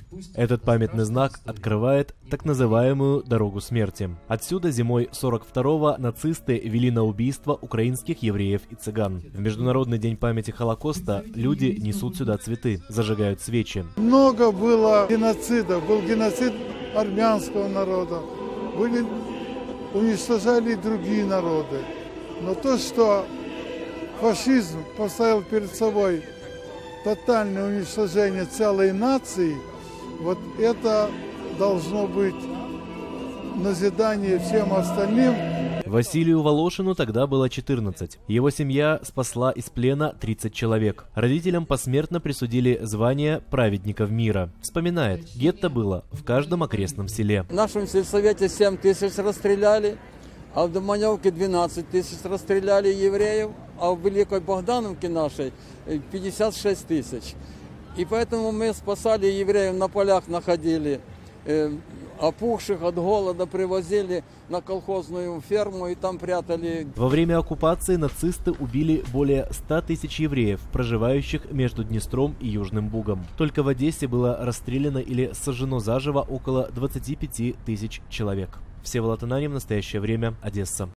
Этот памятный знак открывает так называемую «дорогу смерти». Отсюда зимой 42-го нацисты вели на убийство украинских евреев и цыган. В Международный день памяти Холокоста люди несут сюда цветы, зажигают свечи. Много было геноцидов. Был геноцид армянского народа. Уничтожали и другие народы. Но то, что фашизм поставил перед собой тотальное уничтожение целой нации, вот это должно быть назидание всем остальным. Василию Волошину тогда было 14. Его семья спасла из плена 30 человек. Родителям посмертно присудили звание праведников мира. Вспоминает, гетто было в каждом окрестном селе. В нашем сельсовете 7 тысяч расстреляли, а в Доманевке 12 тысяч расстреляли евреев, а в Великой Богдановке нашей 56 тысяч. И поэтому мы спасали евреев, на полях находили, опухших от голода привозили на колхозную ферму и там прятали. Во время оккупации нацисты убили более 100 тысяч евреев, проживающих между Днестром и Южным Бугом. Только в Одессе было расстреляно или сожжено заживо около 25 тысяч человек. Всеволод Ананьев, в настоящее время, Одесса.